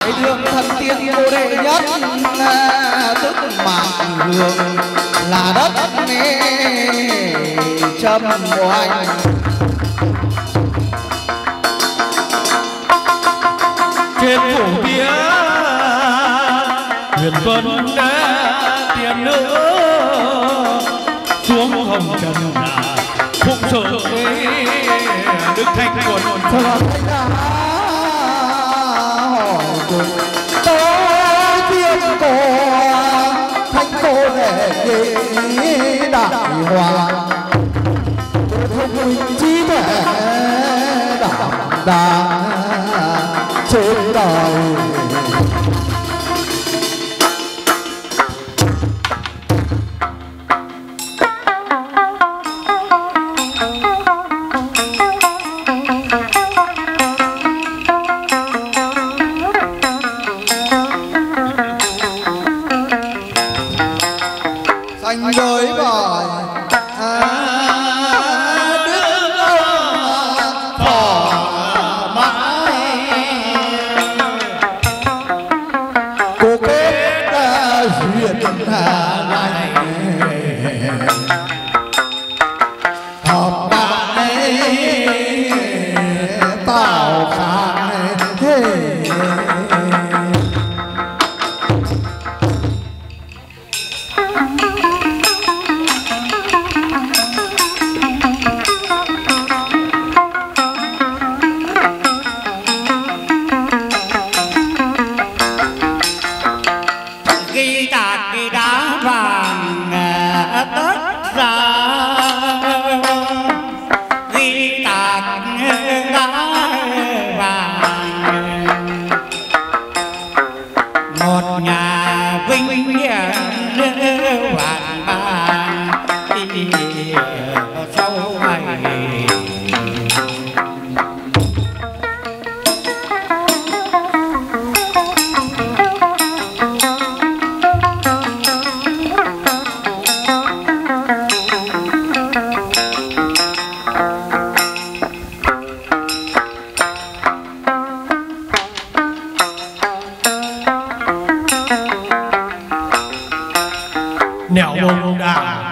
hải đường thần tiên cô đệ nhất tức mạng hương là đất trầm oanh. Trên phủ bia huyền tuấn tiền nữa xuống hồng trần phụng sự đức thanh quần hỏi cùng tố thiên cô thanh cô để đại hoàng thông minh trí tuệ đảm đà trên đời. Xanh với bời đức ông phò mãi cô kết duyên lành hợp đại tào khai nẻo mông đà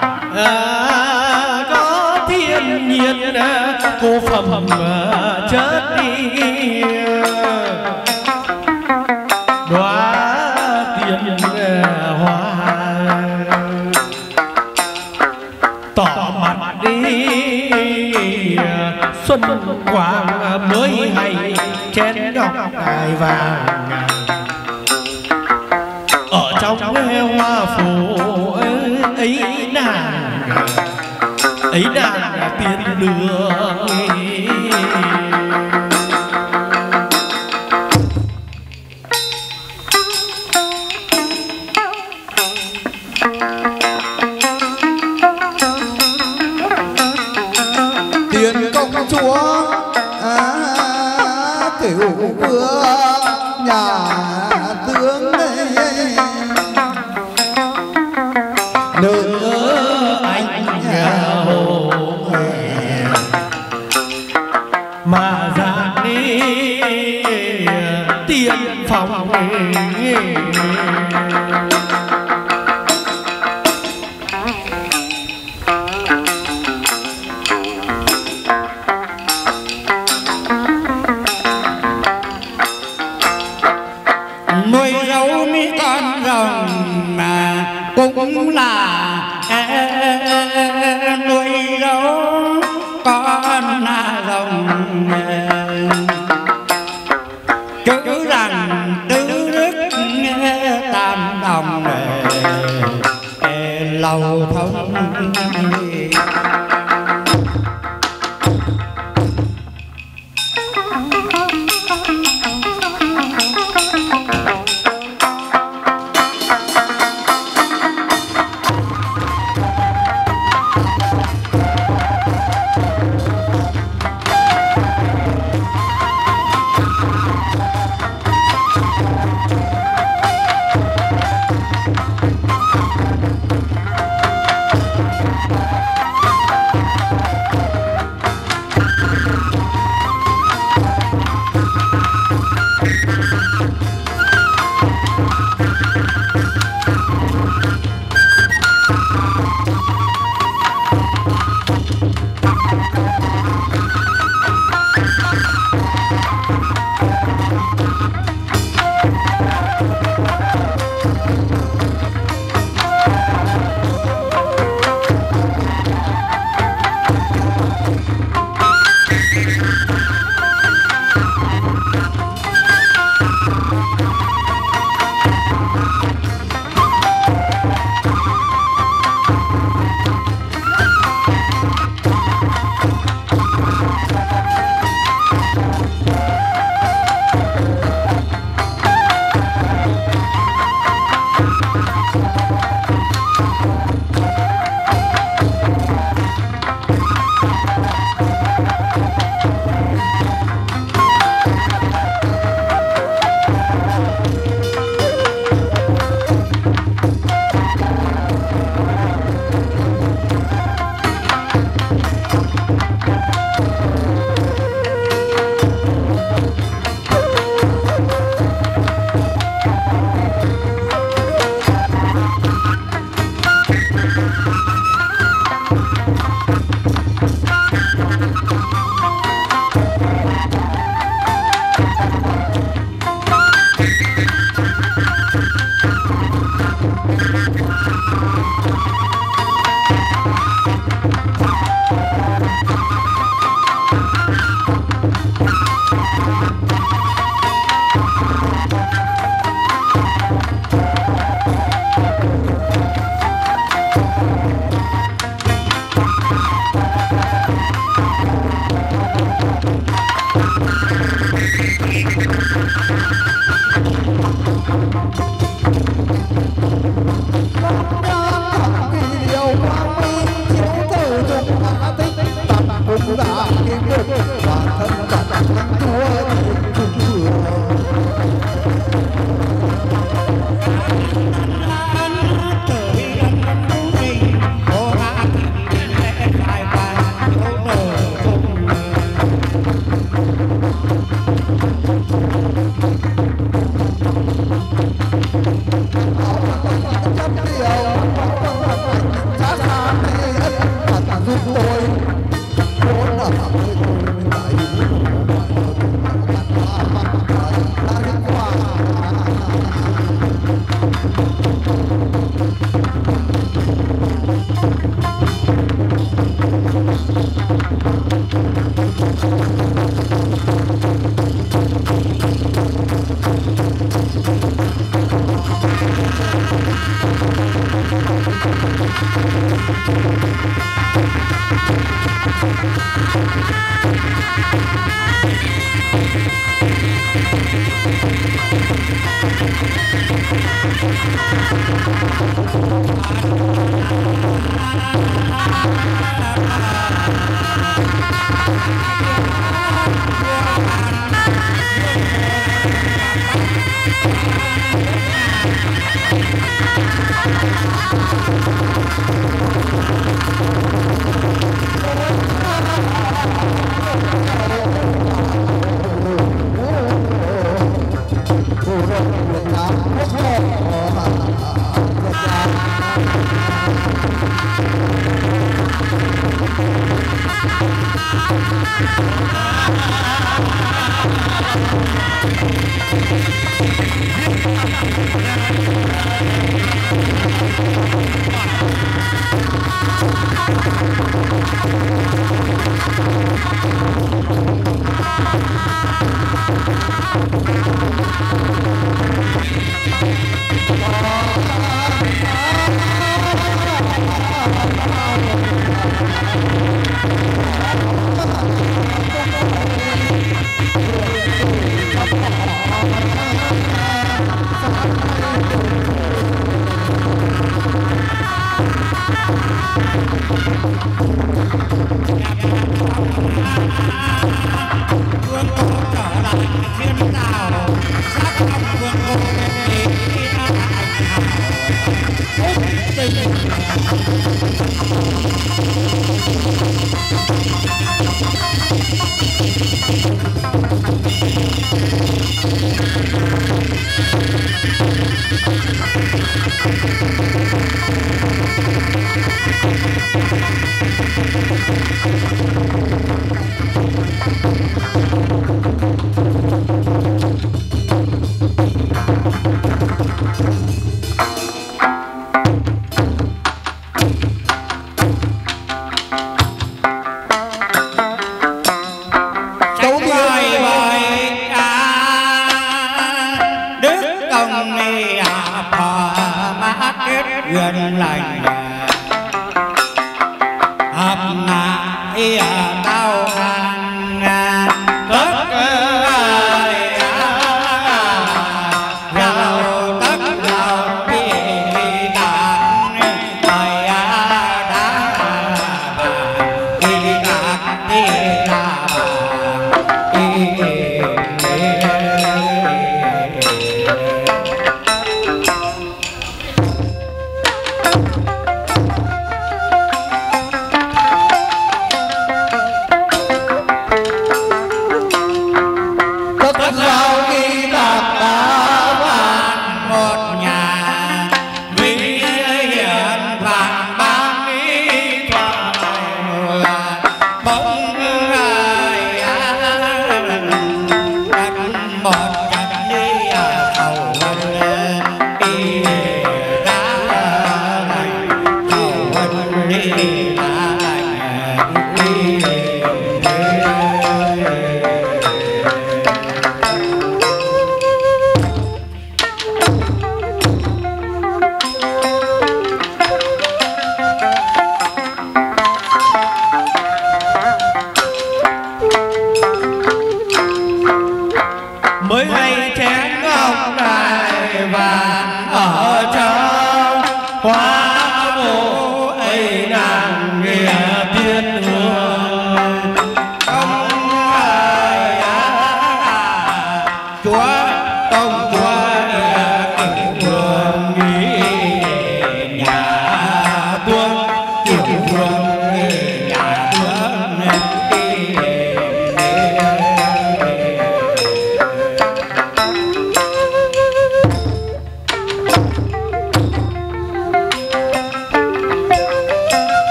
có thiên nhiên cô phẩm chết đi đóa tiền hoa tỏ mặt đi xuân quang mới hay chén ngọc đài vàng ở trong hoa phủ ấy nàng tiên đường tiền công chúa cửu vương nhà tướng nữ anh hồ mà ra đi tiên phòng nuôi gấu mấy con rồng mà cũng là nuôi gấu con rồng cứ rằng tứ đức tam đồng lầu thông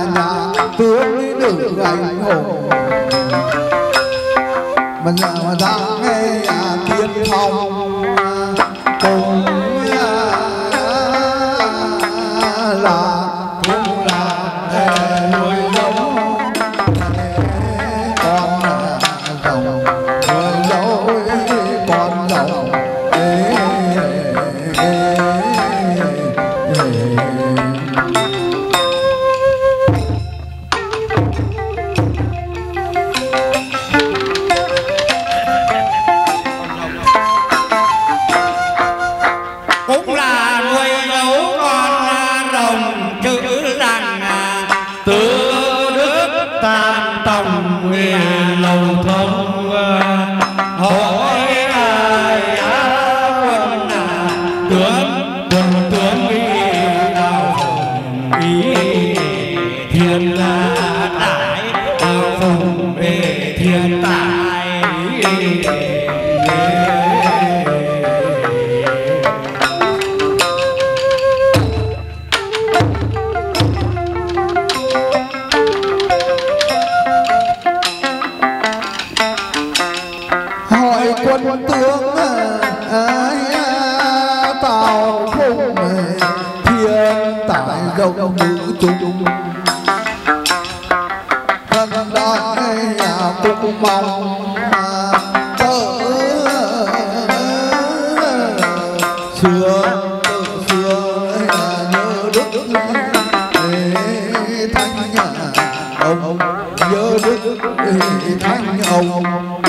nhà tướng nữ anh hùng mà ra nghe thiên phong cùng là cũng là nuôi giống con rồng nuôi dấu con rồng cũng là nuôi dấu con rồng chữ rằng từ đức tam tòng lầu thông hỏi ai quân tướng ý đạo ý thiên đại đạo phùng thiên tài hỏi quân tướng tào phùng thiên tài rộng nữ trung thân đại cũng mong tớ xưa từ xưa nhớ đức thánh ông nhớ đức thánh ông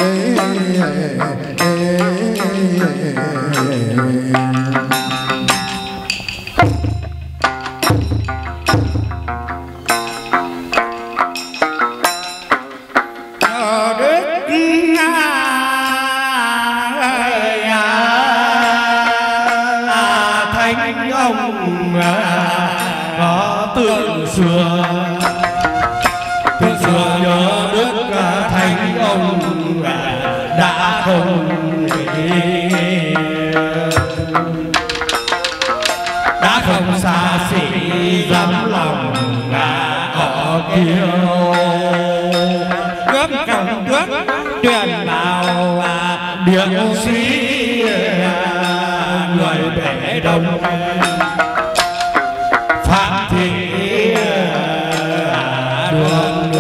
thánh ông có từ xưa nhớ đức thánh ông đã không xa xỉ dám lòng ở kiêu cướp cầm cướp truyền vào điện sĩ người bể đông phạm thị đường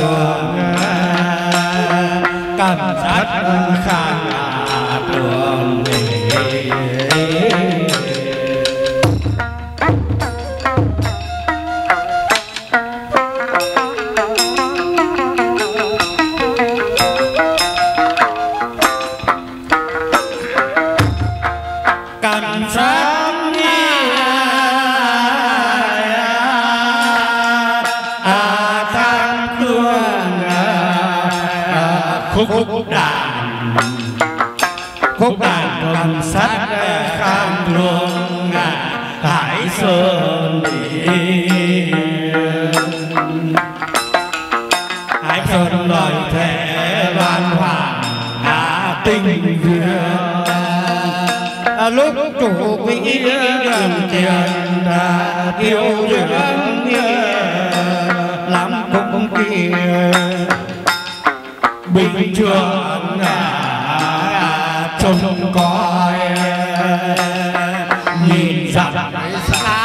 cảm giác khang đường cảm giác than thương khúc đàn cầm sát khang thương Hải Sơn Hải Sơn lời thề văn hoàng tinh duyên lúc chủ quỹ gần tiền tiêu dưỡng lắm cũng kia bình thường trông coi nhìn dặm xa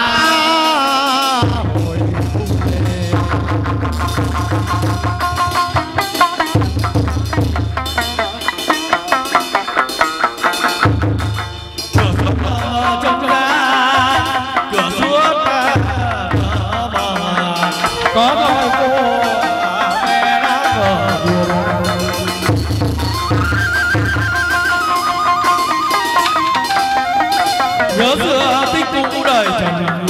có đôi cô mẹ đã cờ buồn nhớ xưa tích cũ đời trần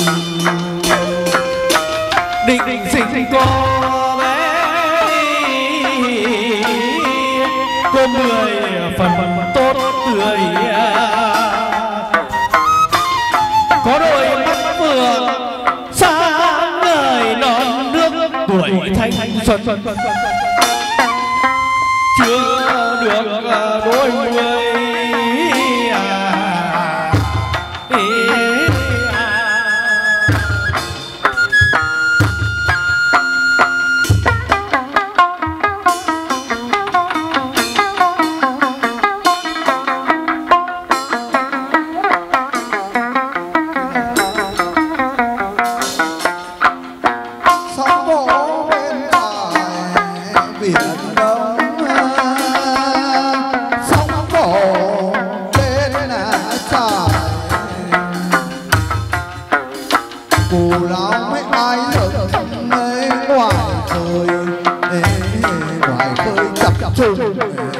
định sinh cô bé cô 10 phần tốt tươi có đôi mắt phượng sáng ngời non nước tuổi thanh xuân chưa được đôi mươi biển đông sóng cổ lên là trải cù lao mấy ai ở mấy ngoài khơi chập chung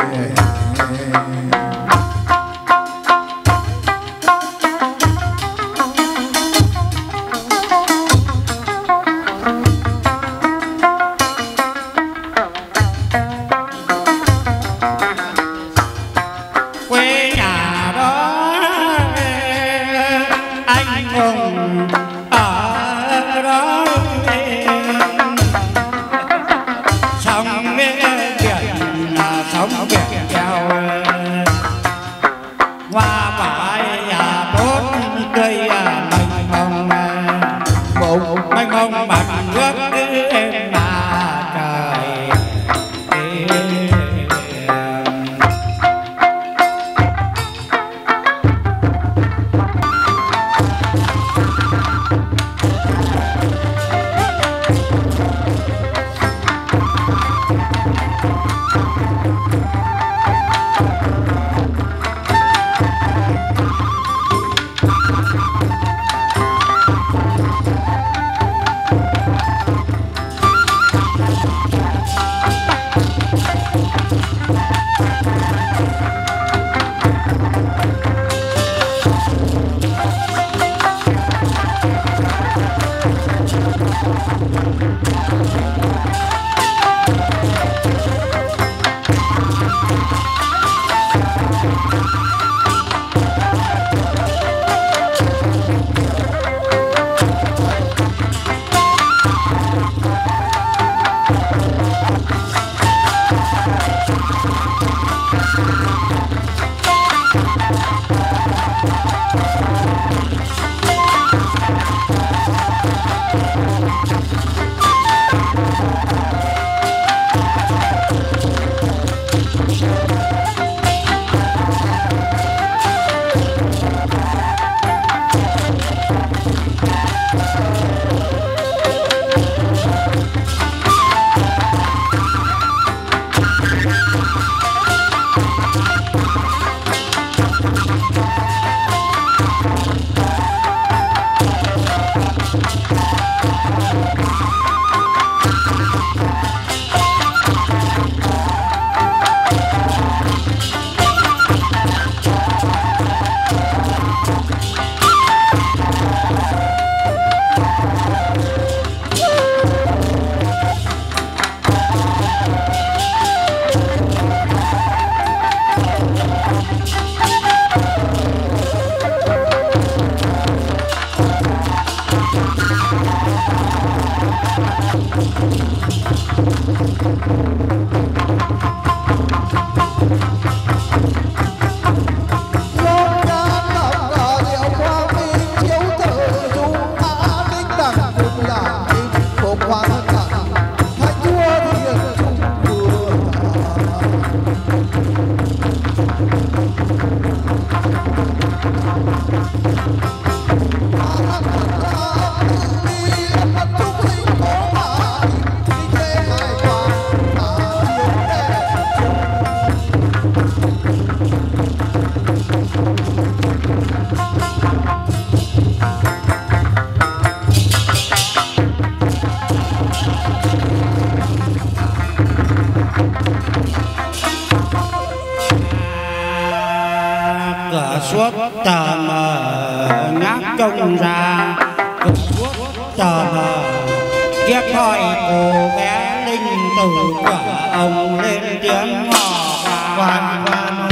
suốt tờ mờ ngác trông ra suốt tờ mờ kiếp thôi cô bé linh từ của ông lên tiếng hò quan quan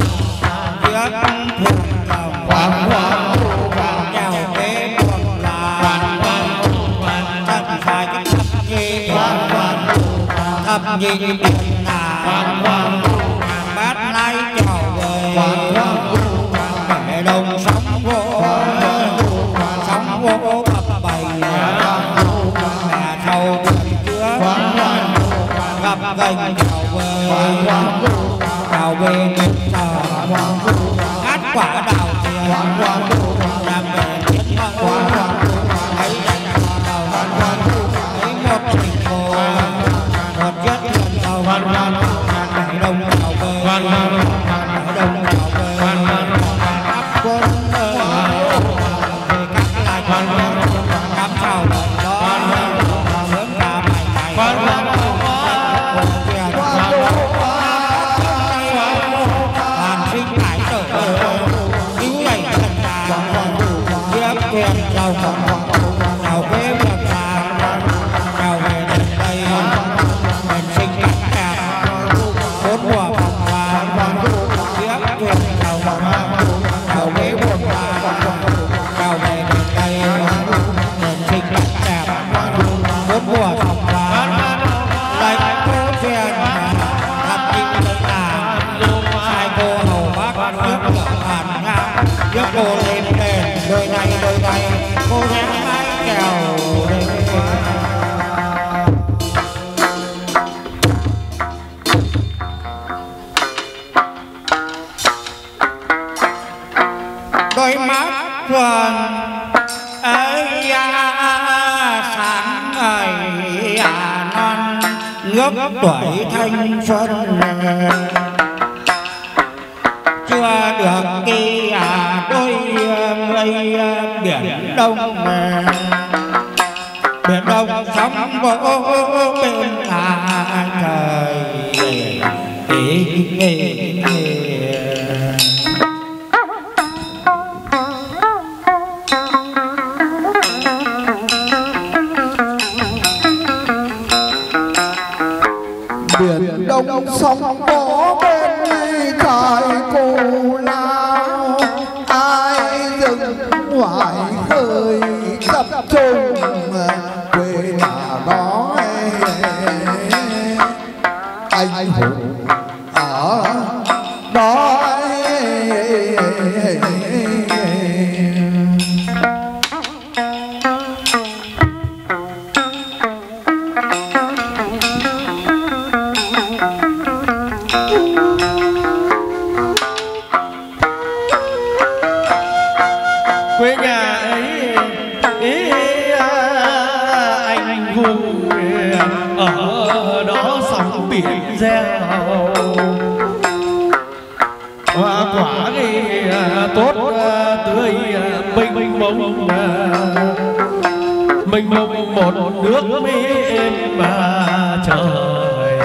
kiếp thường đồng quan quan chào kế buồn là quan quan thân phải cái thập nhi quan quan thập nhi điện là quan quan bát nay chào về quan quan đồng sóng vô ập bầy mẹ thầu chứa gặp gành chào về nghịch trời ngát quả đào tiền làm về thiết mong thấy đành đầu thấy một tình cô một chất lần đầu cô lên đèn đôi này cô gắng mái chào đôi mắt thường ấy sáng ngày non ngước tuổi thanh xuân chưa được kia đôi người biển đông sóng vỗ bên trời biển đông sóng vỗ bên trời cù lao ai dừng hoài khơi tập trung quê nhà đó anh hùng ở đó quê nhà ấy anh hùng ở đó sóng biển reo hoa quả thì tốt tươi mênh mông một nước êm mà trời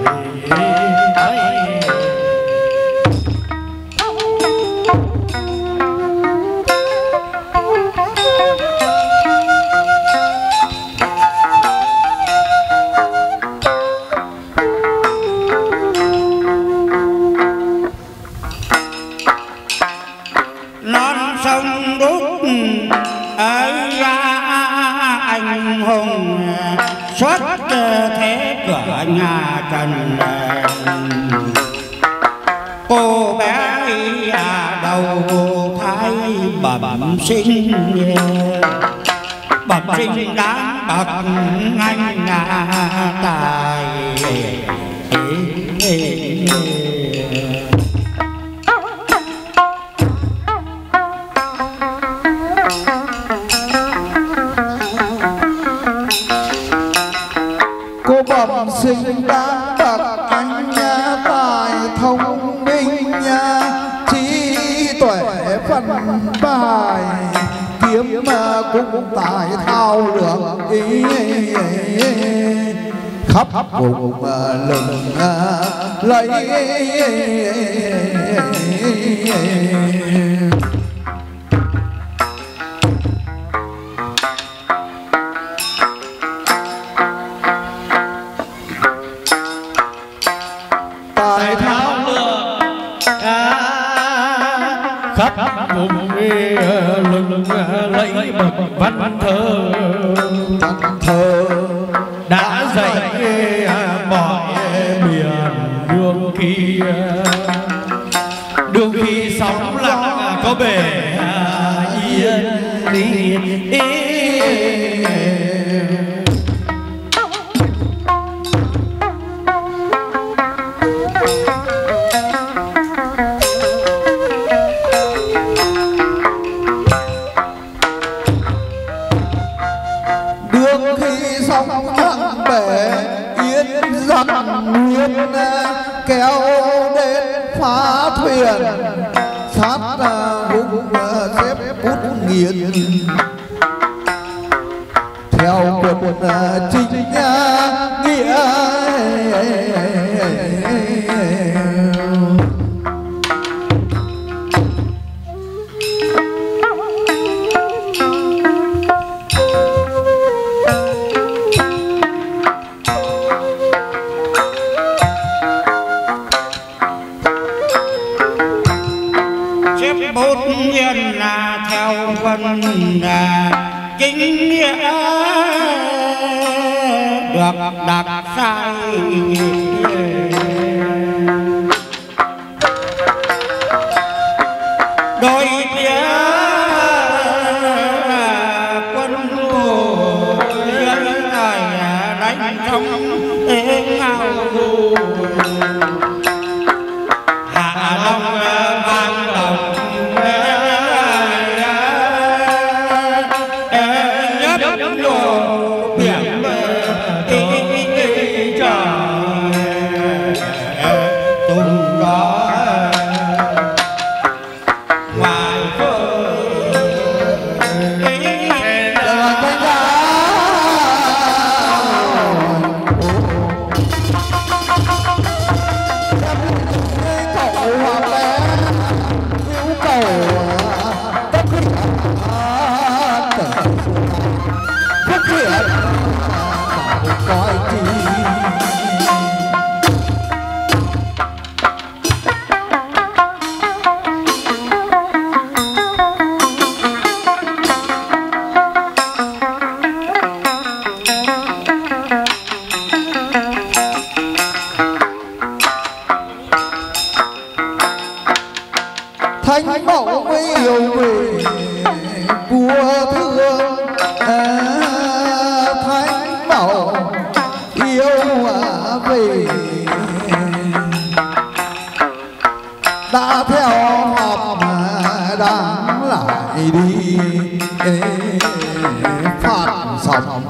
non sông đúc ấy ra anh hùng xuất thế cửa nhà Trần cô bé đầu thái bẩm sinh đáng bậc anh tài cô bẩm sinh đáng bậc anh tài thông minh trí tuệ phân bài kiếm cũng tài thao lược ý khắp vùng lừng lấy tài thao lược khắp vùng lừng lấy bậc văn thơ đã dạy mọi miền đường khi sóng lặng có bể yên đường khi sóng lặng bể yên giặc nguyên kéo đến phá thuyền sát hung xếp bút nghiền theo quân chính quân chính nghĩa được đặt sai đôi phía quân thù dưới đời đánh trong ngao hạ long vang đồng nhấp nhô biển trời tung gió ngoài thánh mẫu mới yêu về vua thương thánh mẫu yêu về đã theo họp đáng lại đi phát sóng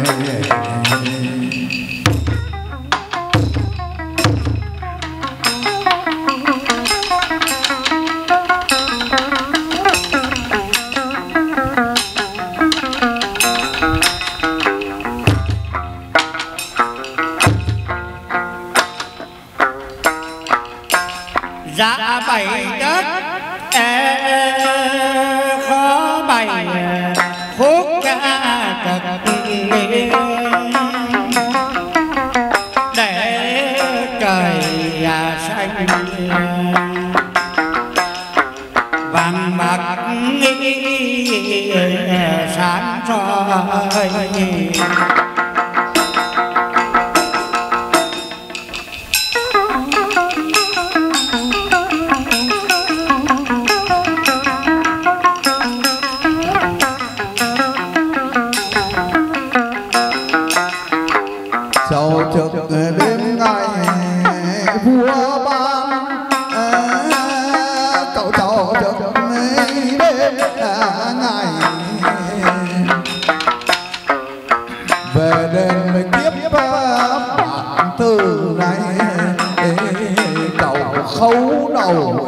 dạ bảy đất khó bày khúc ca trật để trời xanh vàng bạc sáng soi sau trực đêm ngày vua ban cậu cháu trực đêm ngày về đêm mới tiếp bản từ này cậu khấu đầu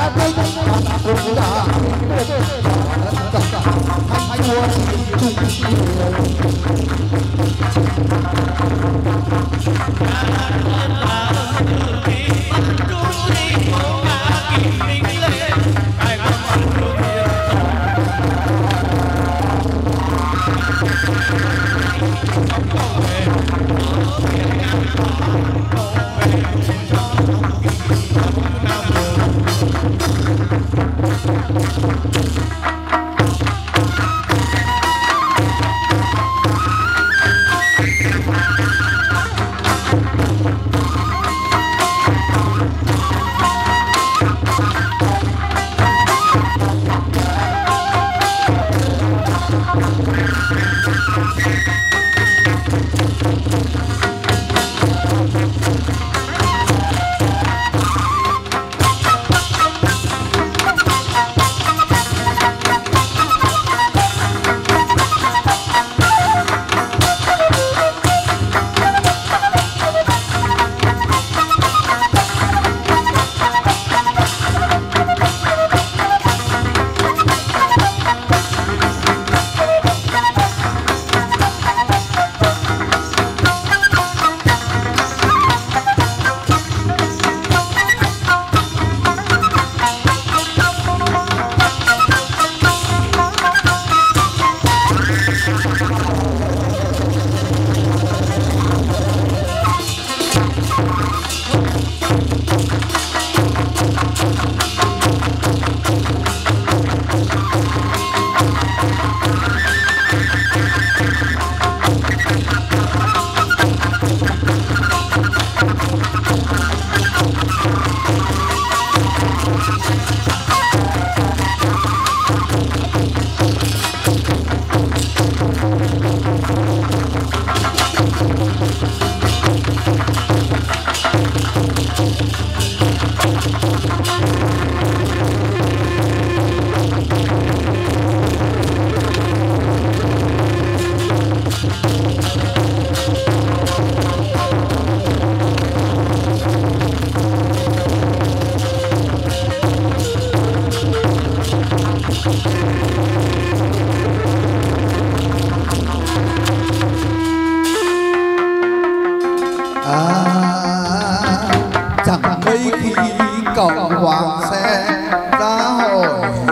chẳng mấy khi cổng hoàng xe ra hồi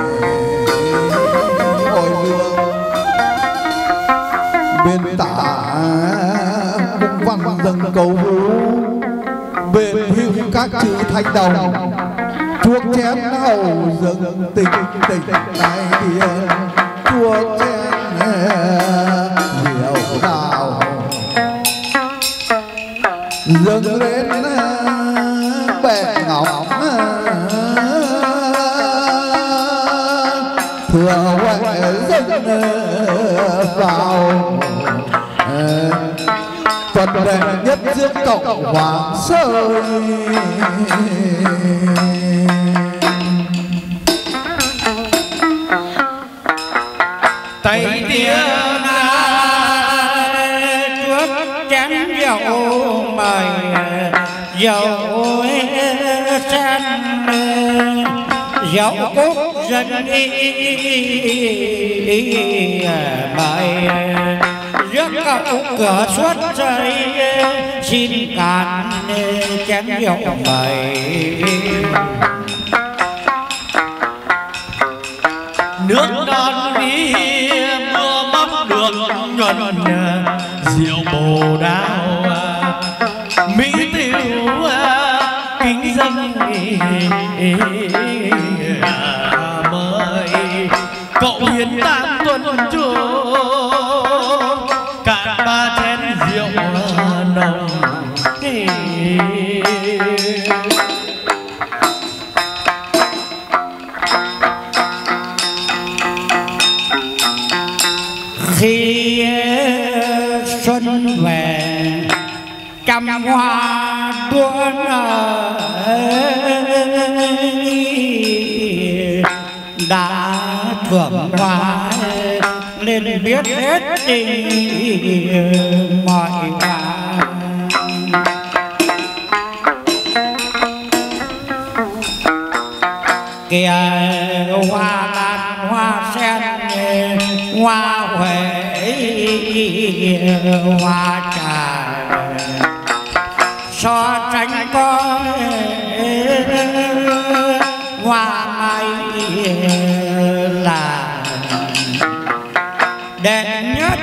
hương bên tả cung văn dâng cầu vũ, bên hưu các chữ thanh đồng chuốc chén hầu dâng tình tình này tiền chuốc chén rượu đào dâng lên bệ ngọc thừa huệ dâng vào tuần đệ nhất dương cộng hoàng sơn. Tây Tiên chuốc chén rượu mời rượu sen rượu cúc dân mời rước cậu cửa suốt rơi xin cạn chén rượu mời. Nước non đi mưa mắm đường nhuần rượu bồ đào mỹ tiêu kính dân mời cậu hiến tang tuần chu cạn ba chén rượu nồng. Khi xuân về trăm hoa tuôn đã thưởng hoa nên biết hết tình mọi hoa. kìa hoa lan hoa sen hoa huệ hoa trà so sánh có hoa mai là đẹp nhất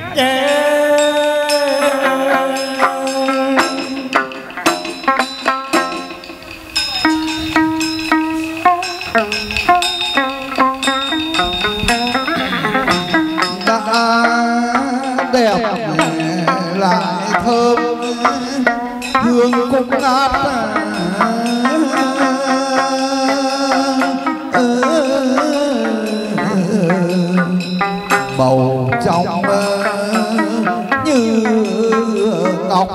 hương cũng ngát bầu trong như ngọc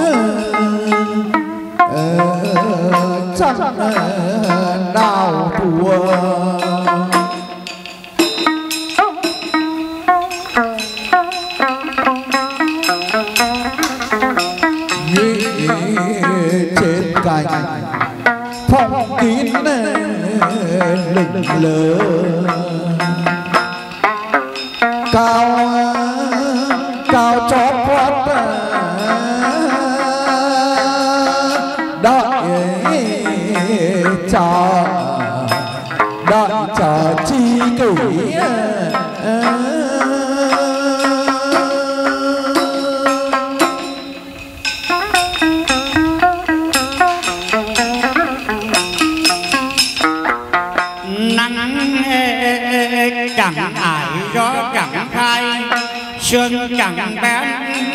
chắc đào thùa trên cành phong kín lừng lờ cao cao chót vót đợi chờ chi kỷ chẳng ải gió chẳng khai sương chẳng bén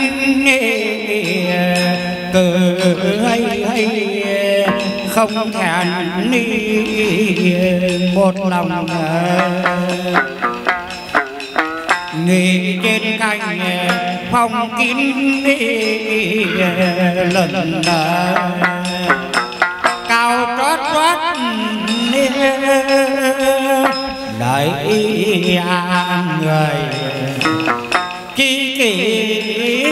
cờ hay không thèn ni một lòng nghỉ trên cành phong kín lần cao trót trót đợi người chi kỷ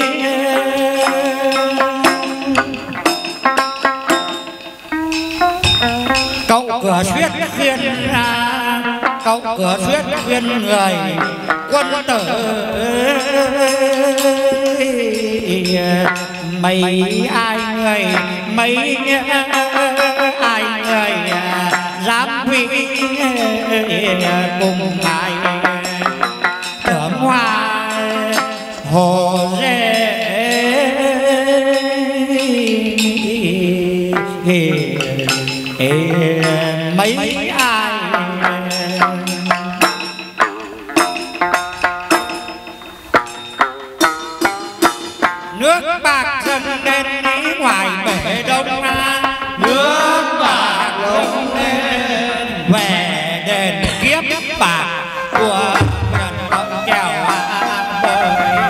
cậu cửa suyết khuyên cậu cửa suyết khuyên người quân tử mấy ai người mấy ai người dám quy cùng ai tưởng hoa hồ rê mấy ai nước bạc dâng lên ý ngoài bể đông nước bạc dâng lên về đền kiếp bạc của huyện Cộng Trèo bơi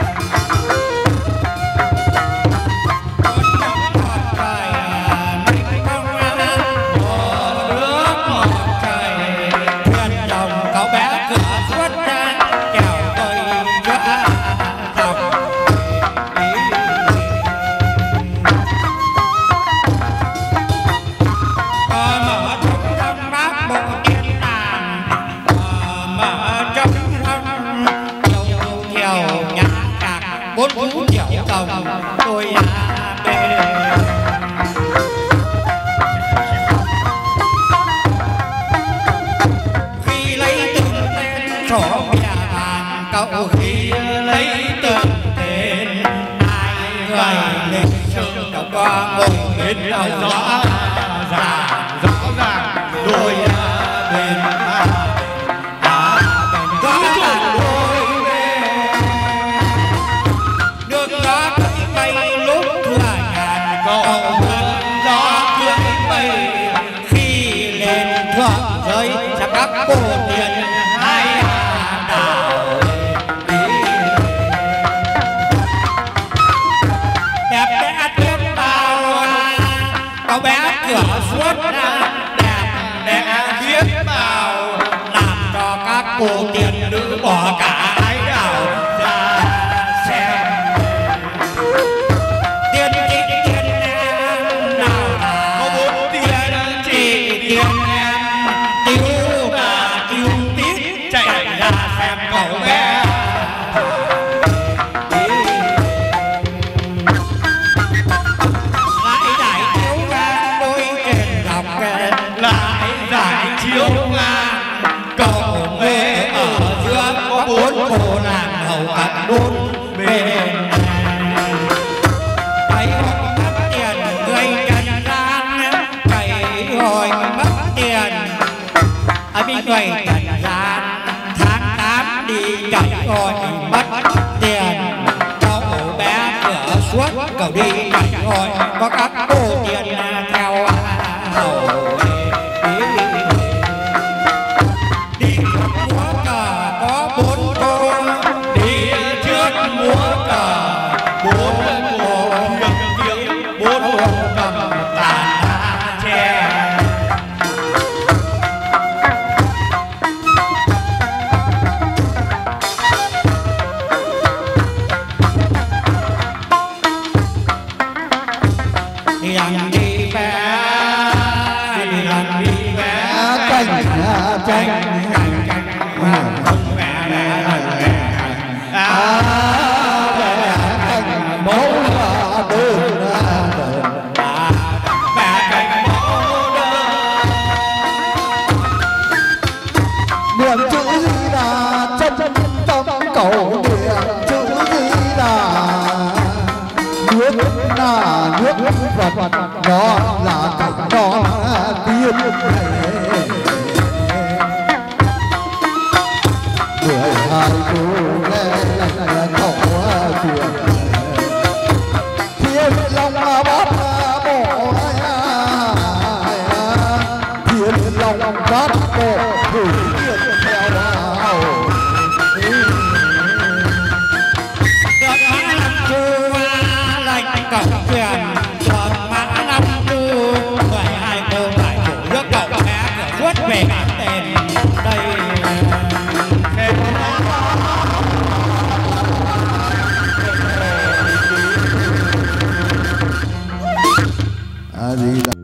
bốn phú triệu đồng tôi khi lấy từng tên sổ nhà hàng cậu khi lấy từng tên ai người lịch sử đâu có ngồi bên đâu rõ ràng đôi bên các cô tiền hai đảo đẹp đẽ biết bao cậu bé cửa suốt đẹp đẽ biết bao làm cho các cô tiền nữ bỏ cả ái đảo ra xem tiền chị tiền em nào là có bốn tiền chị tiền em Bình Huệ trần gian tháng 8 đi chạy rồi mất tiền, cháu bé cửa suốt cậu đi chạy rồi có các cô tiền theo hầu. Đi trước múa cờ có 4 cô, đi trước múa cờ 4 cô kiếm 4 cô cầm tàn tre. Đi ăn đi bé, đi ăn đi bé, cành cành không mẹ cành mẫu là đơn mẹ cành mẫu niệm chữ gì là chân tâm cầu niệm chữ gì là nước Phật, đó là cảnh đó tiên này. 12 cô nghe lành khẩu chuyện thiên long bát bộ, thiên long bát bộ thử tiền theo hầu. được mã năm chu lệnh cổng truyền, được mã năm chu 12 cô phải chủ nước cậu bé suốt về cả tên đây. A Di Đà